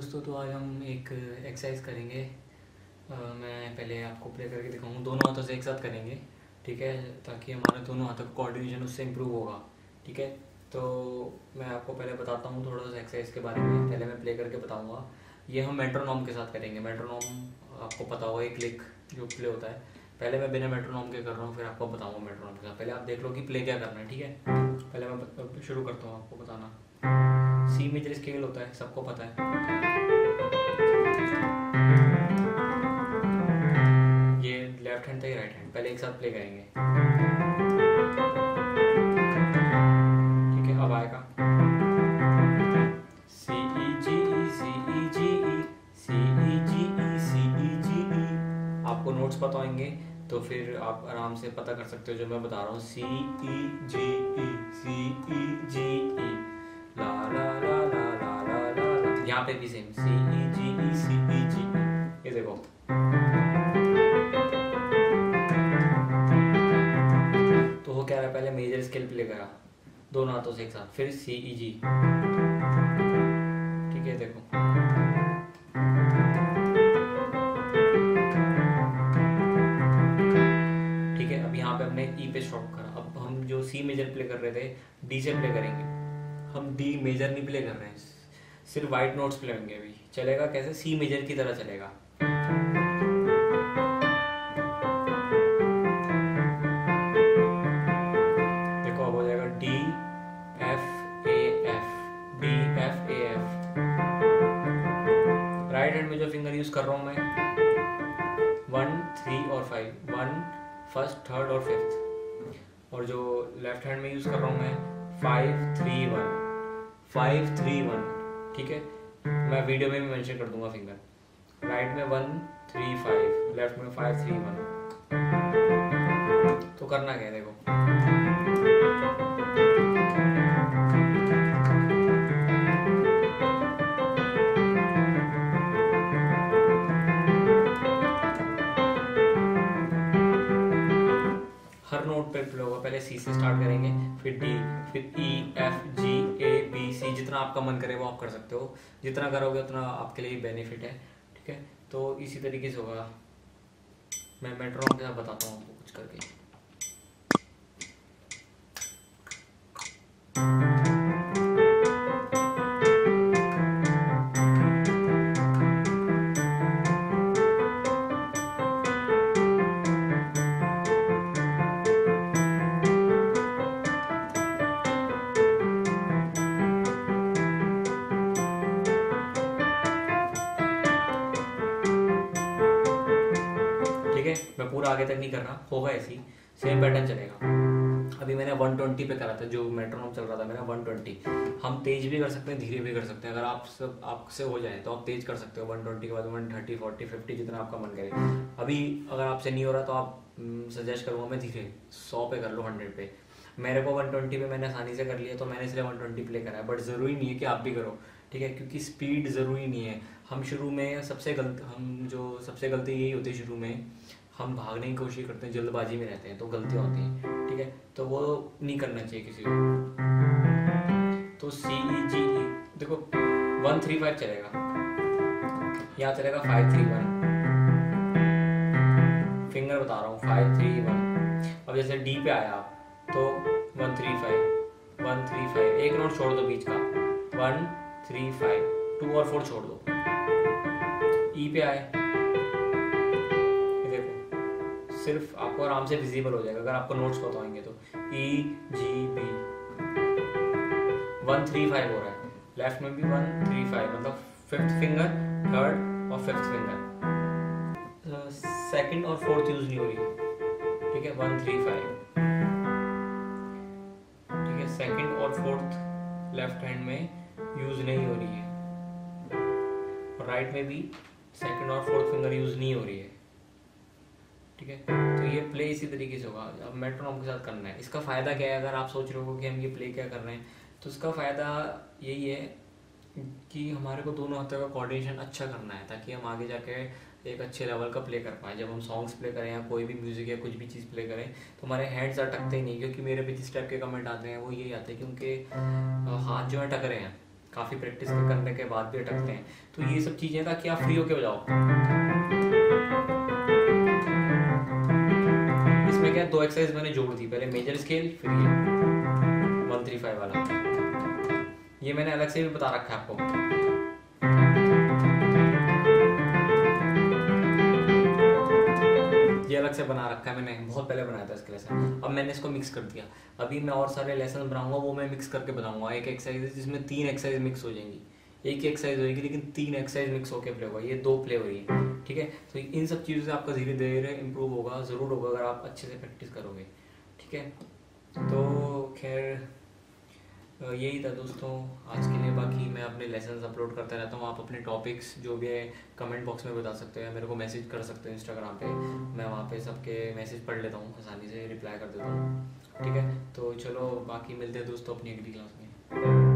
दोस्तों, तो आज हम एक एक्सरसाइज करेंगे। मैं पहले आपको प्ले करके दिखाऊँ, दोनों हाथों से एक साथ करेंगे, ठीक है, ताकि हमारे दोनों हाथों का कोऑर्डिनेशन उससे इम्प्रूव होगा। ठीक है, तो मैं आपको पहले बताता हूँ थोड़ा सा एक्सरसाइज के बारे में। पहले मैं प्ले करके बताऊँगा। ये हम मेट्रोनॉम के साथ करेंगे। मेट्रोनॉम आपको पता होगा, एक क्लिक जो प्ले होता है। पहले मैं बिना मेट्रोनॉम के कर रहा हूँ, फिर आपको बताऊँगा मेट्रोनॉम के साथ। पहले आप देख लो कि प्ले क्या करना है, ठीक है। पहले मैं शुरू करता हूँ आपको बताना। सी मेजर स्केल होता है, सबको पता है। ये लेफ्ट हैंड था, ये राइट हैंड। पहले एक साथ प्ले करेंगे, ठीक है। अब आएगा सी ई जी ई, सी ई जी ई, सी ई जी ई, सी ई जी ई। आपको नोट्स पता होंगे तो फिर आप आराम से पता कर सकते हो जो मैं बता रहा हूँ। सी ई जी ई, सी ई जी ई, ला ला ला ला ला ला ला। यहाँ पे भी सेम, सी ई जी ई, सी ई जी ई। ये देखो, तो हो क्या रहा है, पहले मेजर स्केल प्ले करा दोनों हाथों से एक साथ, फिर सी ई जी, ठीक है। देखो, ठीक है। अब यहाँ पे हमने ई पे स्टॉप करा। अब हम जो सी मेजर प्ले कर रहे थे, डी से प्ले करेंगे। हम डी मेजर नहीं प्ले कर रहे हैं, सिर्फ वाइट नोट्स प्ले होंगे। अभी चलेगा कैसे, सी मेजर की तरह चलेगा। देखो, अब हो जाएगा D F A F, D F A F. Right hand में जो फिंगर यूज कर रहा हूं मैं, 1 3 और 5, 1 फर्स्ट, थर्ड और फिफ्थ। और जो लेफ्ट हैंड में यूज कर रहा हूं मैं, 5 3 1, 5 3 1, ठीक है। मैं वीडियो में भी मेंशन कर दूंगा फिंगर। राइट में 1 3 5, लेफ्ट में 5 3 1। तो करना क्या है, देखो, हर नोट पे प्ले होगा। पहले सी से स्टार्ट करेंगे, फिर डी, फिर E F G A B C. जितना आपका मन करे वो आप कर सकते हो, जितना करोगे उतना आपके लिए बेनिफिट है, ठीक है। तो इसी तरीके से होगा। मैं मेट्रोनॉम के साथ बताता हूँ आपको कुछ करके। मैं पूरा आगे तक नहीं कर रहा, होगा ऐसी सेम पैटर्न चलेगा। अभी मैंने 120 पे करा था, जो मेट्रोनॉम चल रहा था मेरा 120। हम तेज भी कर सकते हैं, धीरे भी कर सकते हैं। अगर आपसे हो जाए तो आप तेज कर सकते हो 120 के बाद 130 40 50, जितना आपका मन करे। अभी अगर आपसे नहीं हो रहा तो आप सजेस्ट करूँगा मैं धीरे 100 पे कर लो, 100 पे। मेरे को 120 पे मैंने आसानी से कर लिया, तो मैंने इसलिए 120 प्ले करा है। बट ज़रूरी नहीं है कि आप भी करो, ठीक है, क्योंकि स्पीड ज़रूरी नहीं है। हम शुरू में सबसे गलती यही होती है, शुरू में हम भागने की कोशिश करते हैं, जल्दबाजी में रहते हैं, तो गलतियाँ होती हैं, ठीक है। तो वो नहीं करना चाहिए किसी को। तो सी ई जी ई, देखो 1 3 5 चलेगा, यहाँ चलेगा 5 3 1। फिंगर बता रहा हूँ, 5 3 1। अब जैसे डी पे आया आप, तो 1 3 5, 1 3 5। एक नोट छोड़ दो बीच का, 1 3 5, 2 और 4 छोड़ दो। ई पे आए, सिर्फ आपको आराम से विजिबल हो जाएगा अगर आपको नोट्स पता होंगे तो। ई जी बी, 1 3 5 हो रहा है। लेफ्ट में भी 1 3 5, मतलब फिफ्थ फिंगर, थर्ड और फिफ्थ फिंगर। सेकंड और फोर्थ यूज नहीं हो रही, ठीक है। 1 3 5, ठीक है। सेकंड और फोर्थ लेफ्ट हैंड में यूज नहीं हो रही है, और राइट में भी सेकंड और फोर्थ फिंगर यूज नहीं हो रही है, ठीक है। तो ये प्ले इसी तरीके से होगा। अब मेट्रोनॉम के साथ करना है। इसका फ़ायदा क्या है, अगर आप सोच रहे हो कि हम ये प्ले क्या कर रहे हैं, तो इसका फ़ायदा यही है कि हमारे को दोनों हाथों का कोऑर्डिनेशन अच्छा करना है, ताकि हम आगे जाके एक अच्छे लेवल का प्ले कर पाए। जब हम सॉन्ग्स प्ले करें या कोई भी म्यूज़िक या कुछ भी चीज़ प्ले करें, तो हमारे हैंड्स अटकते ही नहीं। क्योंकि मेरे पे जिस टाइप के कमेंट आते हैं वो यही आते हैं कि उनके हाथ जो है टकरे हैं, काफ़ी प्रैक्टिस करने के बाद भी अटकते हैं। तो ये सब चीज़ें ताकि आप फ्री होके बजाओ। इसमें क्या 2 एक्सरसाइज मैंने जोड़ दी, पहले मेजर स्केल फिर ये 135 वाला, ये मैंने अलग से भी बता रखा है आपको। ये अलग से बना रखा है मैंने, बहुत पहले बनाया था इसके लेसन। अब मैंने इसको मिक्स कर दिया। अभी मैं और सारे लेसन बनाऊंगा, वो मैं मिक्स करके बताऊंगा। एक एक्सरसाइज जिसमें 3 एक्सरसाइज मिक्स हो जाएंगी, एक ही एक्सरसाइज होगी लेकिन 3 एक्सरसाइज मिक्स होकर प्ले होगा, ये 2 प्ले हो रही है, ठीक है। तो इन सब चीज़ों से आपका धीरे धीरे इंप्रूव होगा, ज़रूर होगा अगर आप अच्छे से प्रैक्टिस करोगे, ठीक है। तो खैर यही था दोस्तों आज के लिए। बाकी मैं अपने लेसन्स अपलोड करता रहता हूँ। आप अपने टॉपिक्स जो भी है कमेंट बॉक्स में बता सकते हो, मेरे को मैसेज कर सकते हो इंस्टाग्राम पे, मैं वहाँ पे सबके मैसेज पढ़ लेता हूँ, आसानी से रिप्लाई कर देता हूँ, ठीक है। तो चलो बाकी मिलते हैं दोस्तों अपनी अगली क्लास में।